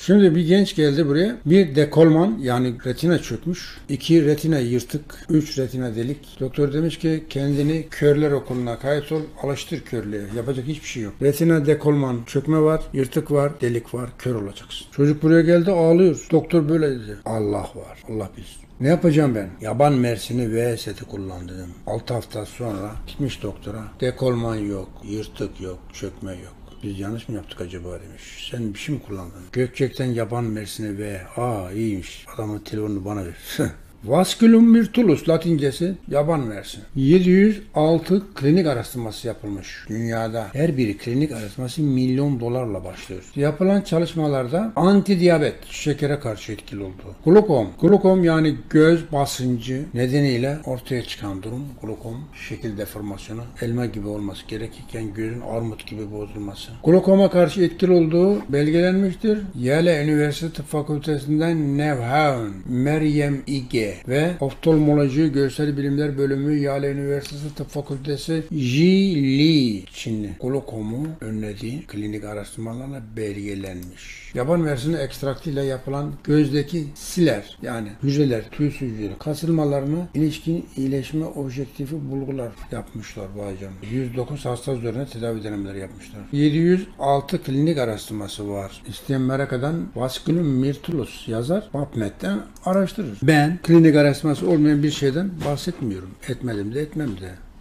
Şimdi bir genç geldi buraya. Bir dekolman yani retina çökmüş. 2 retina yırtık. 3 retina delik. Doktor demiş ki kendini körler okuluna kayıt ol. Alıştır körlüğe. Yapacak hiçbir şey yok. Retina dekolman çökme var. Yırtık var. Delik var. Kör olacaksın. Çocuk buraya geldi ağlıyor. Doktor böyle dedi. Allah var. Allah bilsin. Ne yapacağım ben? Yaban mersini V seti kullan dedim. 6 hafta sonra gitmiş doktora. Dekolman yok. Yırtık yok. Çökme yok. Biz yanlış mı yaptık acaba demiş. Sen bir şey mi kullandın? Gökçek'ten yaban mersini ve iyiymiş. Adamın telefonunu bana ver. Vasculum myrtullus latincesi yaban mersin. 706 klinik araştırması yapılmış dünyada. Her biri klinik araştırması milyon dolarla başlıyor. Yapılan çalışmalarda antidiyabet, şekere karşı etkili oldu. Glukom yani göz basıncı nedeniyle ortaya çıkan durum. Glukom, şekil deformasyonu, elma gibi olması gerekirken gözün armut gibi bozulması. Glukoma karşı etkili olduğu belgelenmiştir. Yale Üniversitesi Tıp Fakültesinden Nevhaun, Meryem İge ve Oftalmoloji Görsel Bilimler Bölümü Yale Üniversitesi Tıp Fakültesi Ji Lee Çinli glukomu önlediği klinik araştırmalarla belgelenmiş. Yaban mersini ekstraktıyla yapılan gözdeki siler yani hücreler, tüysüz hücreler kasılmalarına ilişkin iyileşme objektifi bulgular yapmışlar bu ajan. 109 hasta üzerine tedavi denemeleri yapmışlar. 706 klinik araştırması var. İsteyen merak eden Vasculum myrtullus yazar, PubMed'den araştırır. Ben klinik araştırması olmayan bir şeyden bahsetmiyorum. Etmedim de etmem de.